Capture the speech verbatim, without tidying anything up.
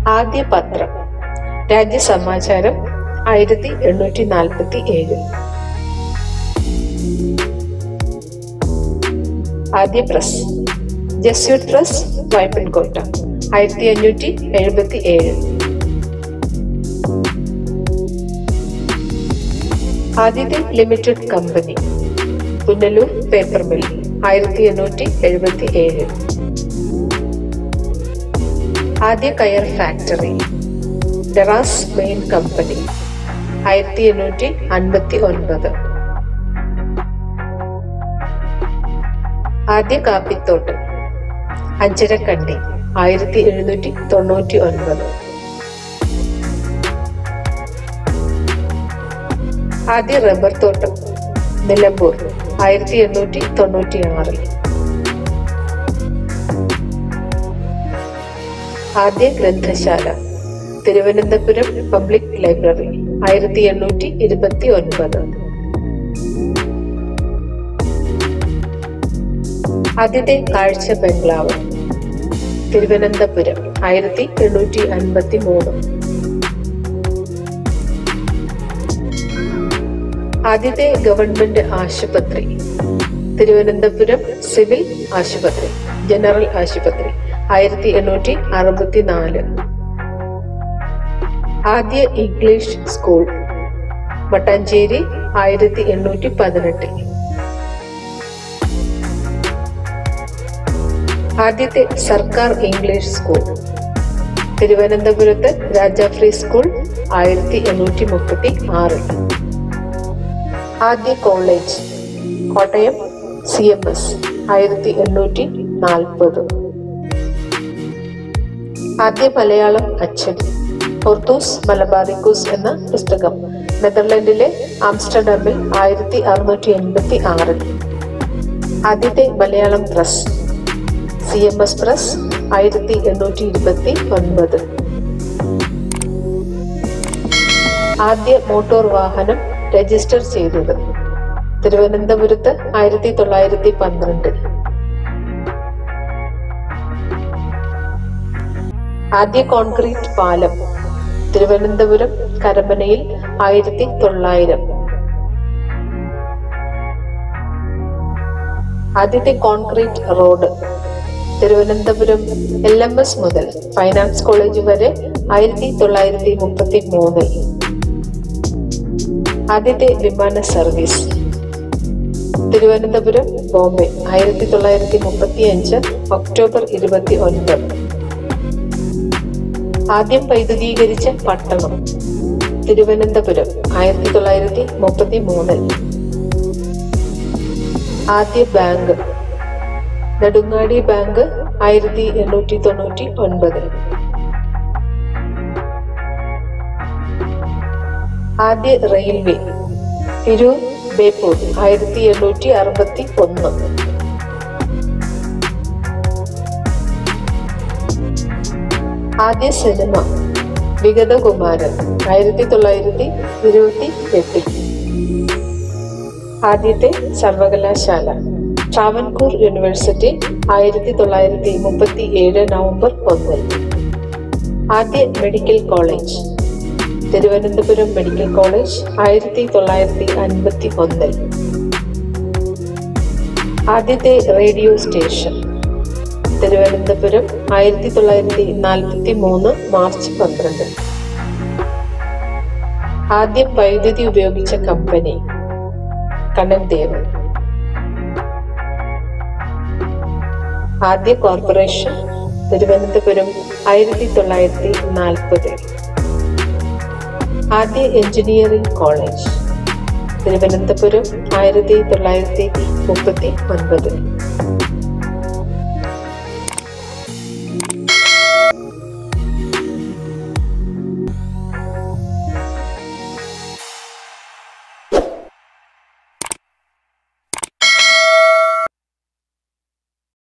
ആദ്യ പത്രം രാജ്യസമാചാരം ആയിരത്തി എണ്ണൂറ്റി നാൽപ്പത്തി ഏഴ്. ആദ്യ പ്രസ് ജസ്യൂട്ട് പ്രസ് വൈപ്പൻകോട്ട ആയിരത്തി അഞ്ഞൂറ്റി എഴുപത്തി ഏഴ്. ആദ്യത്തെ limited company Punalur paper mill ആയിരത്തി എണ്ണൂറ്റി എഴുപത്തി ഏഴ്. ആദ്യ കയർ ഫാക്ടറി ഡെറാസ് മെയിൻ കമ്പനി ആയിരത്തി എണ്ണൂറ്റി അൻപത്തി ഒൻപത്. ആദ്യ കാപ്പിത്തോട്ടം അഞ്ചരക്കണ്ടി ആയിരത്തി എഴുന്നൂറ്റി തൊണ്ണൂറ്റി ഒൻപത്. ആദ്യ റബ്ബർ തോട്ടം നിലമ്പൂർ ആയിരത്തി എണ്ണൂറ്റി തൊണ്ണൂറ്റി ആറിൽ. ആദ്യ ഗ്രന്ഥശാല തിരുവനന്തപുരം പബ്ലിക് ലൈബ്രറി ആയിരത്തി എണ്ണൂറ്റി ഇരുപത്തി ഒൻപത്. ആദ്യത്തെ കാഴ്ച ബംഗ്ലാവ് തിരുവനന്തപുരം ആയിരത്തി എണ്ണൂറ്റി അൻപത്തി മൂന്ന്. ആദ്യത്തെ ഗവൺമെന്റ് ആശുപത്രി തിരുവനന്തപുരം സിവിൽ ആശുപത്രി ജനറൽ ആശുപത്രി ആയിരത്തി എണ്ണൂറ്റി അറുപത്തി നാല്. ആദ്യ ഇംഗ്ലീഷ് സ്കൂൾ മട്ടാഞ്ചേരി ആയിരത്തി എണ്ണൂറ്റി പതിനെട്ട്. ആദ്യത്തെ സർക്കാർ ഇംഗ്ലീഷ് സ്കൂൾ തിരുവനന്തപുരത്ത് രാജാഫ്രി സ്കൂൾ ആയിരത്തി എണ്ണൂറ്റി മുപ്പത്തി ആറിൽ. ആദ്യ കോളേജ് കോട്ടയം സി എം എസ് ആയിരത്തി എണ്ണൂറ്റി നാൽപ്പത്. ആദ്യ മലയാളം അച്ചടി ഹോർത്തൂസ് മലബാറിക്കൂസ് എന്ന പുസ്തകം നെതർലൻഡിലെ ആംസ്റ്റർഡാമിൽ ആയിരത്തി അറുന്നൂറ്റി എൺപത്തി ആറിൽ. ആദ്യത്തെ Malayalam press C M S press ആയിരത്തി എണ്ണൂറ്റി ഇരുപത്തി ഒൻപത്. ആദ്യ മോട്ടോർ വാഹനം രജിസ്റ്റർ ചെയ്തത് തിരുവനന്തപുരത്ത് ആയിരത്തി തൊള്ളായിരത്തി പന്ത്രണ്ട്. ആദ്യ കോൺക്രീറ്റ് പാലം തിരുവനന്തപുരം കരമനയിൽ ആയിരത്തി തൊള്ളായിരം. ആദ്യത്തെ കോൺക്രീറ്റ് റോഡ് തിരുവനന്തപുരം എൽ എം എസ് മുതൽ ഫൈനാൻസ് കോളേജ് വരെ ആയിരത്തി തൊള്ളായിരത്തി മുപ്പത്തി മൂന്നിൽ. ആദ്യത്തെ വിമാന സർവീസ് തിരുവനന്തപുരം ബോംബെ ആയിരത്തി തൊള്ളായിരത്തി മുപ്പത്തി അഞ്ച് ഒക്ടോബർ ഇരുപത്തി ഒൻപത്. ആദ്യം വൈദ്യുതീകരിച്ച പട്ടണം തിരുവനന്തപുരം ആയിരത്തി തൊള്ളായിരത്തി മുപ്പത്തി മൂന്നിൽ. ആദ്യ ബാങ്ക് നെടുങ്ങാടി ബാങ്ക് ആയിരത്തി എണ്ണൂറ്റി തൊണ്ണൂറ്റി ഒൻപതിൽ. ആദ്യ റെയിൽവേ തിരൂർ ബേപ്പൂർ ആയിരത്തി എണ്ണൂറ്റി അറുപത്തി ഒന്ന്. ആദ്യ സിനിമ വിഗതകുമാരൻ ആയിരത്തി തൊള്ളായിരത്തി ഇരുപത്തി എട്ടിൽ. ആദ്യത്തെ സർവകലാശാല ട്രാവൻകൂർ യൂണിവേഴ്സിറ്റി ആയിരത്തി തൊള്ളായിരത്തി മുപ്പത്തി ഏഴ് നവംബർ ഒന്നിൽ. ആദ്യ medical college Thiruvananthapuram medical college ആയിരത്തി തൊള്ളായിരത്തി അൻപത്തി ഒന്നിൽ. ആദ്യത്തെ റേഡിയോ സ്റ്റേഷൻ തിരുവനന്തപുരം ആയിരത്തി തൊള്ളായിരത്തി നാൽപ്പത്തി മൂന്ന് മാർച്ച് പന്ത്രണ്ട്. ആദ്യം വൈദ്യുതി ഉപയോഗിച്ച കമ്പനി കണ്ണൻ ദേവൻ. ആദ്യ കോർപ്പറേഷൻ തിരുവനന്തപുരം ആയിരത്തി തൊള്ളായിരത്തി നാൽപ്പത്. ആദ്യ എഞ്ചിനീയറിംഗ് കോളേജ് തിരുവനന്തപുരം ആയിരത്തി തൊള്ളായിരത്തി മുപ്പത്തി ഒൻപത്.